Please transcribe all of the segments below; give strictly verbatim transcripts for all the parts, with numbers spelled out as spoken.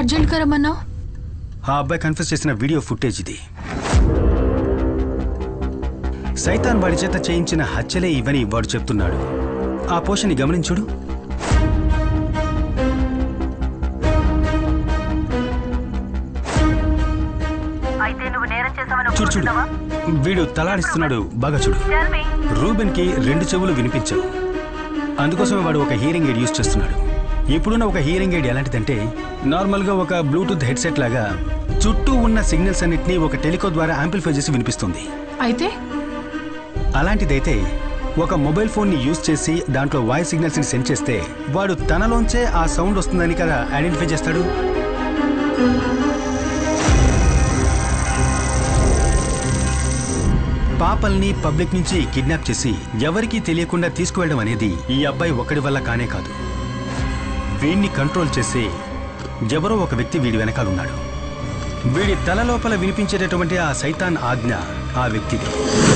అర్జెంట్గా రమ్మన్నావు? ఆ అబ్బాయి కన్ఫెస్ చేసిన వీడియో ఫుటేజ్ ఇది. సైతాన్ వాడి చేత చేయించిన హత్యలే ఇవని వాడు చెప్తున్నాడు. ఆ పోషన్ని గమనించుడు. చూడు చూడు, వీడు తలాడిస్తున్నాడు. బాగా చూడు. రూబెన్ కి రెండు చెవులు వినిపించవు, అందుకోసమే వాడు ఒక హియరింగ్ ఎయిడ్ యూజ్ చేస్తున్నాడు. ఇప్పుడున్న ఒక హియరింగ్ ఎయిడ్ ఎలాంటిదంటే నార్మల్గా ఒక బ్లూటూత్ హెడ్సెట్ లాగా చుట్టూ ఉన్న సిగ్నల్స్ అన్నిటినీ ఒక టెలికో ద్వారా యాంప్లిఫై చేసి వినిపిస్తుంది. అయితే అలాంటిదైతే ఒక మొబైల్ ఫోన్ని యూజ్ చేసి దాంట్లో వాయిస్ సిగ్నల్స్ని సెండ్ చేస్తే వాడు తనలోంచే ఆ సౌండ్ వస్తుందని కదా ఐడెంటిఫై చేస్తాడు. పాపల్ని పబ్లిక్ నుంచి కిడ్నాప్ చేసి ఎవరికీ తెలియకుండా తీసుకువెళ్ళడం అనేది ఈ అబ్బాయి ఒక్కడి వల్ల కానే కాదు. వీడిని కంట్రోల్ చేసి ఎవరో ఒక వ్యక్తి వీడి వెనకాలన్నాడు. వీడి తల లోపల వినిపించేటటువంటి ఆ సైతాన్ ఆజ్ఞ ఆ వ్యక్తిది.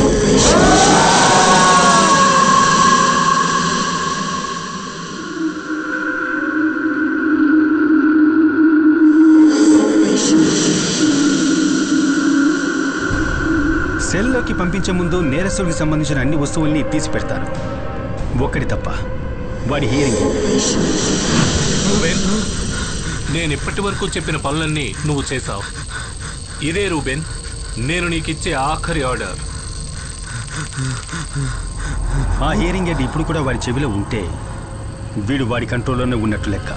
సెల్లోకి పంపించే ముందు నేరస్తుడికి సంబంధించిన అన్ని వస్తువుల్ని తీసి పెడతారు, ఒక్కడి తప్ప, వాడి హియరింగ్. రూబెన్, నేను ఇప్పటి వరకు చెప్పిన పనులన్నీ నువ్వు చేశావు. ఇదే రూబెన్, నేను నీకిచ్చే ఆఖరి ఆర్డర్. ఆ హియరింగ్ ఎయిడ్ ఇప్పుడు కూడా వాడి చెవిలో ఉంటే వీడు వాడి కంట్రోల్లోనే ఉన్నట్టు లెక్క.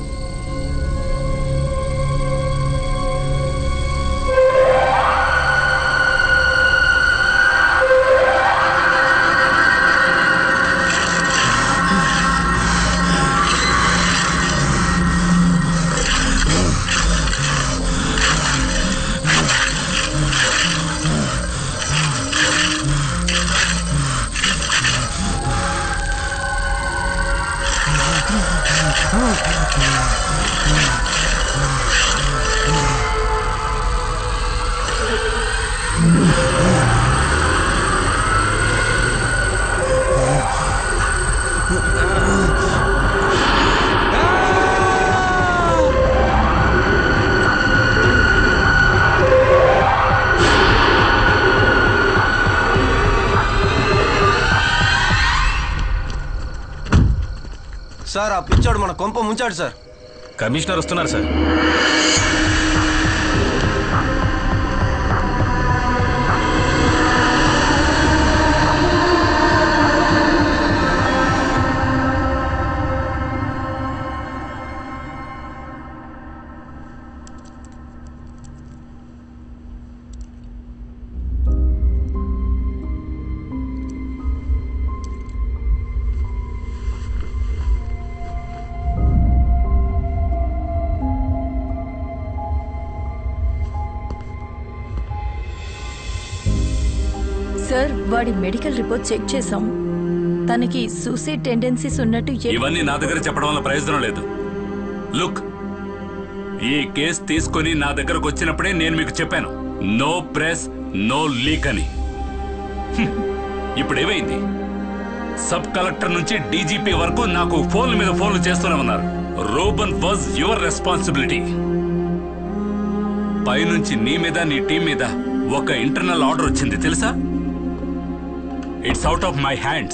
సార్, ఆ పిచ్చోడు మన కొంప ముంచాడు సార్. కమిషనర్ వస్తున్నారు సార్. సార్, వాడి మెడికల్ రిపోర్ట్ చెక్ చేశాం. తనకి సూసైడ్ టెండెన్సీస్ ఉన్నట్టు. ఇవన్నీ నా దగ్గర చెప్పడం వల్ల ప్రయోజనం లేదు. లుక్, ఈ కేసు తీసుకొని నా దగ్గరకు వచ్చినప్పుడే నేను మీకు చెప్పాను, నో ప్రెస్ నో లీక్ అని. ఇప్పుడు ఏమైంది? సబ్ కలెక్టర్ నుంచి డీజీపీ వరకు నాకు ఫోన్ల మీద ఫోన్లు చేస్తూనే ఉన్నారు. Ruben was your responsibility. పైనుంచి నీ మీద నీ టీం మీద ఒక ఇంటర్నల్ ఆర్డర్ వచ్చింది తెలుసా? It's out of my hands.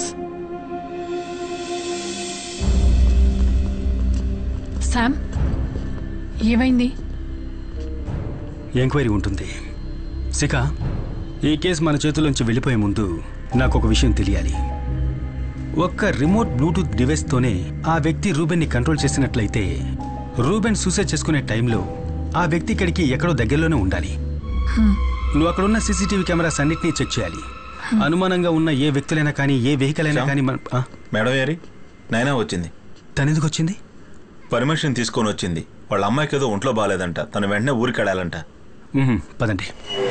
Sam, ఏమైంది? ఎంక్వైరీ ఉంటుంది. శిఖ, ఈ కేసు మన చేతుల్లోంచి వెళ్ళిపోయే ముందు నాకు ఒక విషయం తెలియాలి. ఒక్క రిమోట్ బ్లూటూత్ డివైస్తోనే ఆ వ్యక్తి రూబెన్ని కంట్రోల్ చేసినట్లయితే రూబెన్ సూసైడ్ చేసుకునే టైంలో ఆ వ్యక్తి ఇక్కడికి ఎక్కడో దగ్గరలోనే ఉండాలి. నువ్వు అక్కడున్న సీసీటీవీ కెమెరాస్ అన్నిటినీ చెక్ చేయాలి. అనుమానంగా ఉన్న ఏ వ్యక్తులైనా కానీ ఏ వెహికల్ అయినా కానీ. మేడం గారి నైనా వచ్చింది. తను ఎందుకు వచ్చింది? పర్మిషన్ తీసుకొని వచ్చింది. వాళ్ళ అమ్మాయికి ఏదో ఒంట్లో బాగాలేదంట, తను వెంటనే ఊరికి వెళ్ళాలంట. పదండి.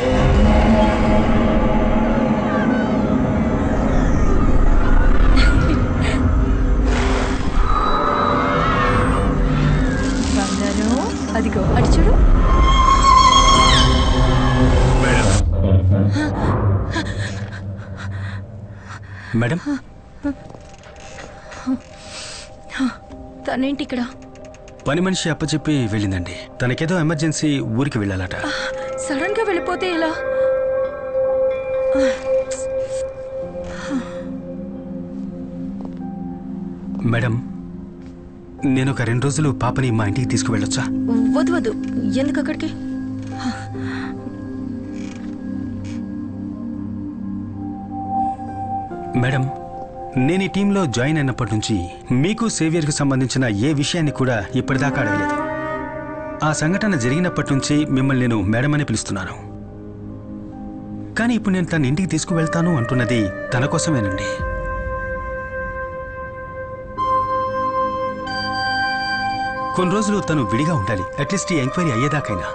బంగారం, అదిగో అటు చూడు. మేడం, మేడం, తనేంటి ఇక్కడ? పని మనిషి అప్పచెప్పి వెళ్ళిందండి. తనకేదో ఎమర్జెన్సీ ఊరికి వెళ్ళాలట. సడన్ గా వెళ్ళిపోతే ఎలా? మేడం, నేను ఒక రెండు రోజులు పాపని మా ఇంటికి తీసుకువెళ్ళొచ్చా? వద్దు వద్దు, ఎందుకు అక్కడికి? మేడం, నేను ఈ టీంలో జాయిన్ అయినప్పటి నుంచి మీకు సేవియర్కి సంబంధించిన ఏ విషయాన్ని కూడా ఇప్పటిదాకా అడగలేదు. ఆ సంఘటన జరిగినప్పటి నుంచి మిమ్మల్ని నేను మేడం అని పిలుస్తున్నాను. కానీ ఇప్పుడు నేను తన ఇంటికి తీసుకువెళ్తాను అంటున్నది తన కోసమేనండి. కొన్ని రోజులు తను విడిగా ఉండాలి. అట్లీస్ట్ ఈ ఎంక్వైరీ అయ్యేదాకైనా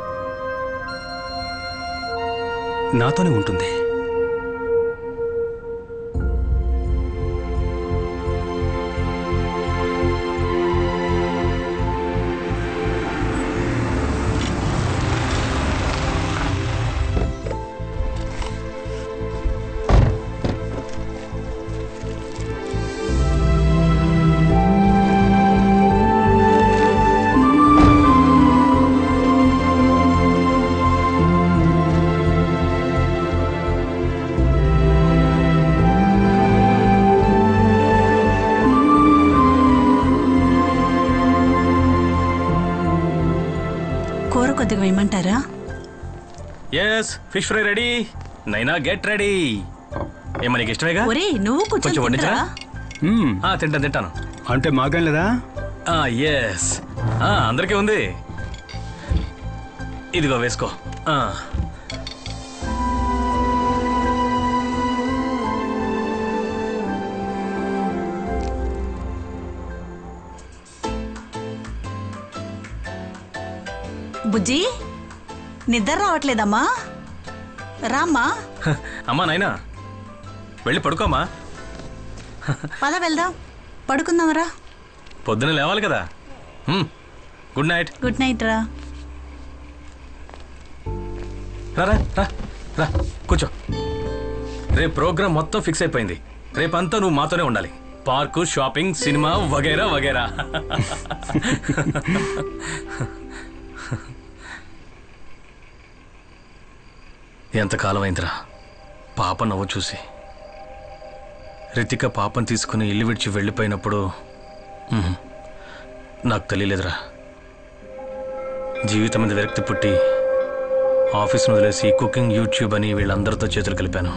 నాతోనే ఉంటుంది. కొద్దిగా వేయమంటారా? Yes, fish fry ready. Naina get ready. ఏమో నీకు ఇష్టమేగా? ఒరే నువ్వు కొంచెం వండించరా? తింటాను తింటాను. అంటే మాకేం లేదా? ఎస్, అందరికీ ఉంది. ఇదిగో వేసుకో. బుజ్జి, నిద్ర రావట్లేదమ్మా? రామ్మా. అమ్మా నైనా, వెళ్ళి పడుకోమ్మా. పద వెళ్దాం, పడుకుందాంరా. పొద్దున లేవాలి కదా. Good night. గుడ్ నైట్ రా. రా రా రా కూర్చో. రేపు ప్రోగ్రామ్ మొత్తం ఫిక్స్ అయిపోయింది. రేపంతా నువ్వు మాతోనే ఉండాలి. పార్కు, షాపింగ్, సినిమా వగైరా వగైరా. ఎంతకాలం అయిందిరా పాప నవ్వు చూసి. రితిక పాపను తీసుకుని ఇల్లు విడిచి వెళ్ళిపోయినప్పుడు నాకు తెలియలేదురా. జీవితం మీద విరక్తి పుట్టి ఆఫీస్ను వదిలేసి కుకింగ్, యూట్యూబ్ అని వీళ్ళందరితో చేతులు కలిపాను.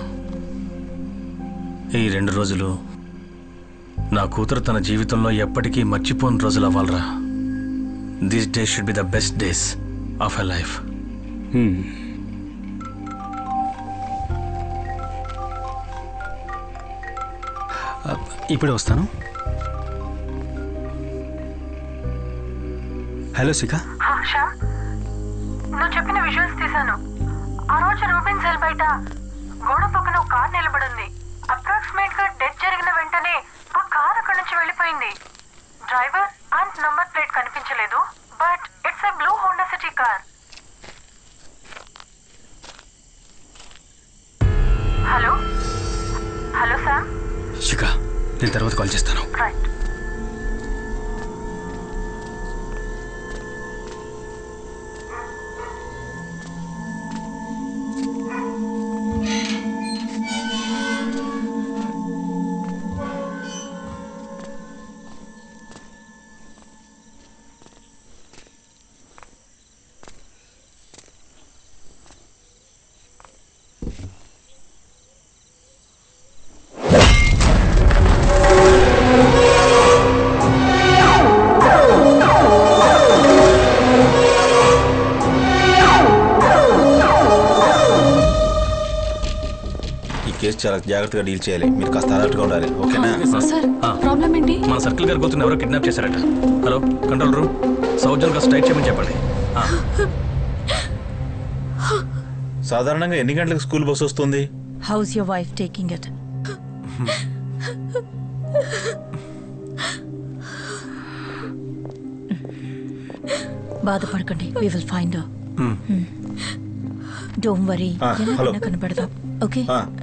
ఈ రెండు రోజులు నా కూతురు తన జీవితంలో ఎప్పటికీ మర్చిపోని రోజులు అవ్వాలరా. This day should be the best days of her life. ఇప్పుడే వస్తాను. హలో శిఖ. నువ్వు చెప్పిన విజువల్స్ తీశాను. ఆ రోజు రూబెన్ సెల్ బయట గోడ పక్కన ఒక కార్ నిలబడింది. అప్రాక్సిమేట్ గా డెత్ జరిగిన వెంటనే ఆ కార్ అక్కడి నుంచి వెళ్ళిపోయింది. డ్రైవర్ అండ్ నంబర్ ప్లేట్ కనిపించలేదు, but it's a blue Honda City car. Hello hello Sam. Shikha, నేను తర్వాత కాల్ చేస్తాను. రైట్. చాలా జాగ్రత్తగా డీల్ చేయాలి. మీరు కాస్త అలర్ట్గా ఉండాలి. ఓకేనా? సార్, ప్రాబ్లం ఏంటి? మన సర్కిల్ గారి కూతురు ఎవరో కిడ్నాప్ చేశారట. Hello control room, south zone కాస్త టైట్ చేయమని చెప్పండి. సాధారణంగా ఎన్ని గంటలకు స్కూల్ బస్ వస్తుంది? How's your wife taking it? బాధపడకండి, we will find her. Don't worry, ఎలా కనబడదాం. Okay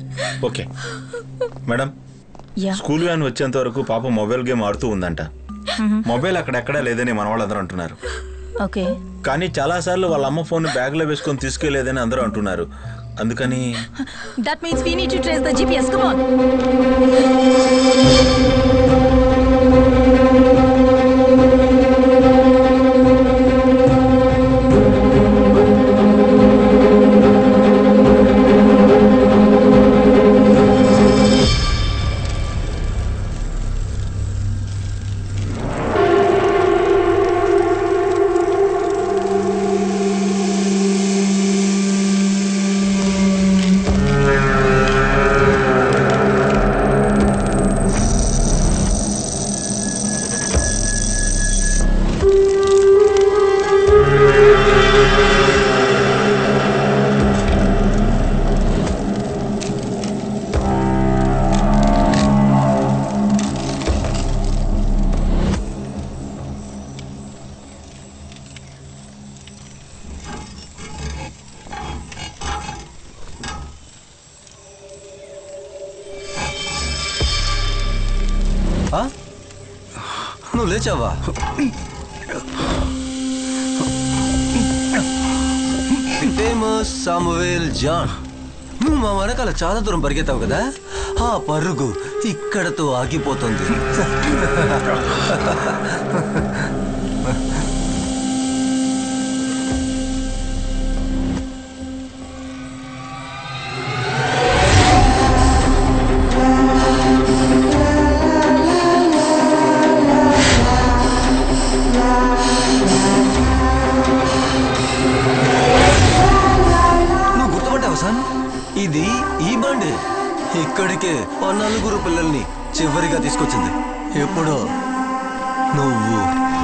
okay madam. School van వచ్చేంత వరకు పాప మొబైల్ గేమ్ ఆడుతూ ఉందంట. మొబైల్ అక్కడెక్కడా లేదని మన వాళ్ళందరూ అంటున్నారు. ఓకే. కానీ చాలా సార్లు వాళ్ళ అమ్మ ఫోన్ బ్యాగ్ లో వేసుకొని తీసుకెళ్లేదని అందరూ అంటున్నారు. అందుకని that means we need to trace the GPS. Come on. నువ్వు లేచావా? Famous Samuel John. నువ్వు మా వెనకాల చాలా దూరం పరిగెత్తావు కదా, ఆ పరుగు ఇక్కడతో ఆగిపోతుంది. ఇది ఈ బండి ఇక్కడికే ఆ నలుగురు పిల్లల్ని చివరిగా తీసుకొచ్చింది. ఎప్పుడో నువ్వు.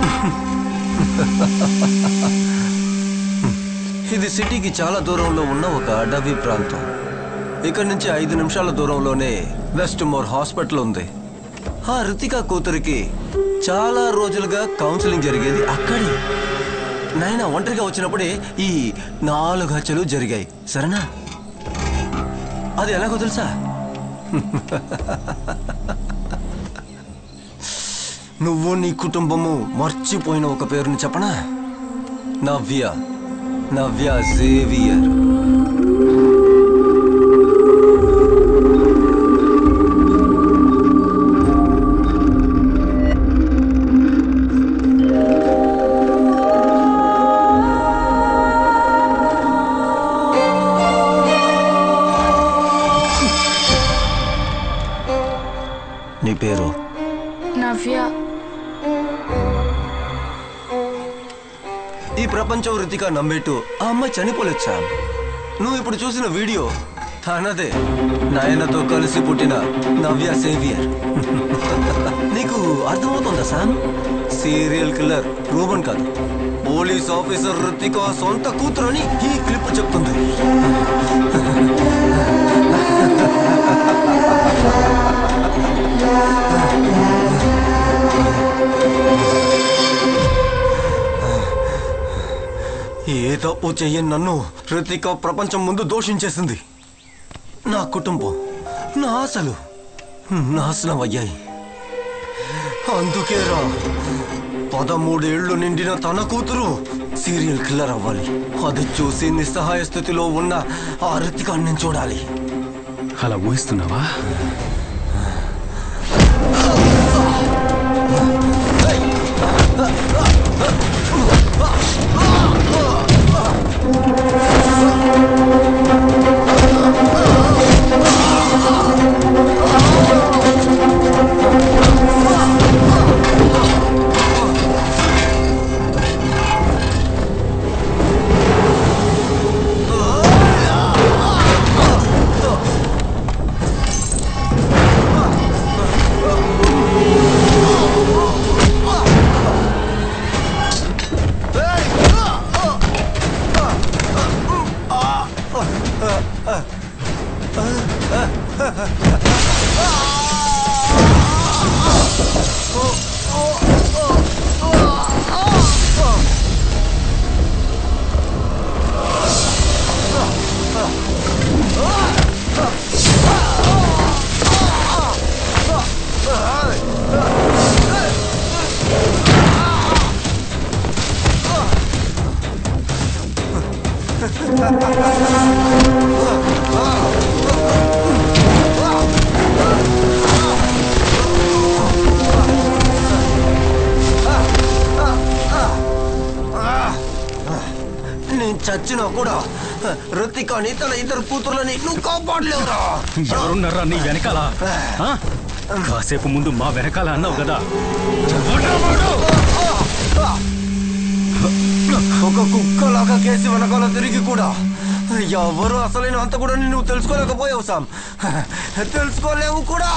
ఇది సిటీకి చాలా దూరంలో ఉన్న ఒక అడవి ప్రాంతం. ఇక్కడ నుంచి ఐదు నిమిషాల దూరంలోనే వెస్ట్ మోర్ హాస్పిటల్ ఉంది. ఆ రితికా కూతురికి చాలా రోజులుగా కౌన్సిలింగ్ జరిగేది అక్కడే. నాయన ఒంటరిగా వచ్చినప్పుడే ఈ నాలుగు హత్యలు జరిగాయి. సరేనా? అది ఎలాగో తెలుసా? నువ్వు నీ కుటుంబము మర్చిపోయిన ఒక పేరుని చెప్పనా? నవ్య. నవ్య జేవియర్. నీ పేరు? నవ్య. ఈ ప్రపంచం రితికా నమ్మేట్టు ఆ అమ్మాయి చనిపోలేదు సామ్. నువ్వు ఇప్పుడు చూసిన వీడియో తనదే. నాయనతో కలిసి పుట్టిన నవ్య సేవియర్. నీకు అర్థమవుతుందా సామ్? సీరియల్ కిల్లర్ రూబన్ కాదు, పోలీస్ ఆఫీసర్ రితికా సొంత కూతురు అని ఈ క్లిప్ చెప్తుంది. ఏ తప్పు చెయ్యని నన్ను రితికా ప్రపంచం ముందు దోషించేసింది. నా కుటుంబం, నా ఆశలు నాశనం అయ్యాయి. అందుకే రా పదమూడేళ్లు నిండిన తన కూతురు సీరియల్ కిల్లర్ అవ్వాలి. అది చూసి నిస్సహాయ స్థితిలో ఉన్న ఆ రితికాని నేను చూడాలి. అలా ఊహిస్తున్నావా? చచ్చినా కూడా రుతికాని తన ఇద్దరు కూతుర్లని నువ్వు కాపాడలేవురా. ఎవరున్నారా నీ వెనకాల? ఆ? కాసేపు ముందు మా వెనకాల అన్నావు కదా. ఒక కుక్కలాగా కేసి వెనకాల తిరిగి కూడా ఎవరు అసలైన అంత కూడా నువ్వు తెలుసుకోలేకపోయావు సామ్. తెలుసుకోలేవు కూడా.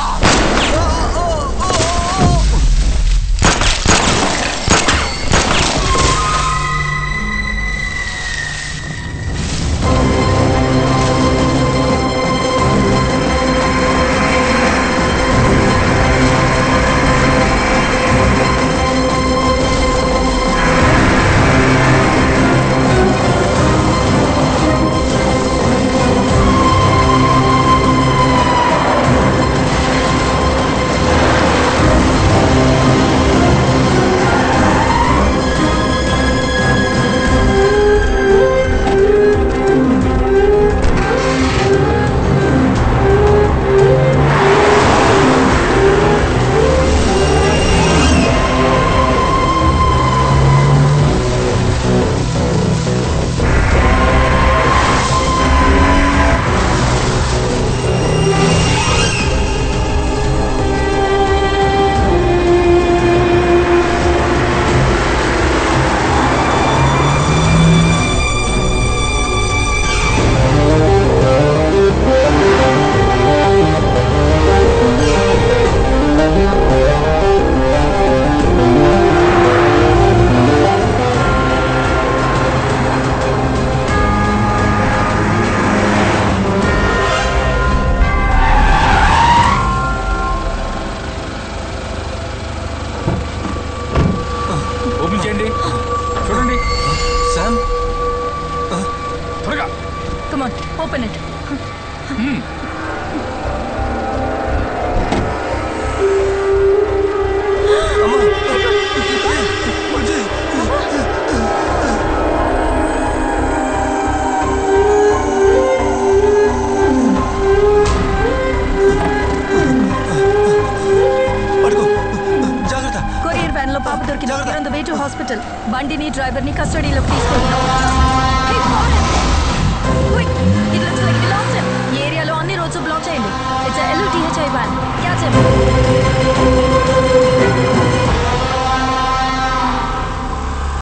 చూడండి శామ్, త్వరగా. Come on, open it. అమ్మా, బుజ్జి. పడుకో, జాగ్రత్త. కొరియర్ వ్యాన్ లో పాప దొరికింది. On the way to hospital. బండిని డ్రైవర్ ని కస్టడీలోకి తీసుకుంటున్నాం. Hey, found him. Quick, it looks like we lost him. ఈ ఏరియాలో అన్ని రోడ్స్ బ్లాక్ చేయండి. It's a L O T H I van. Catch him.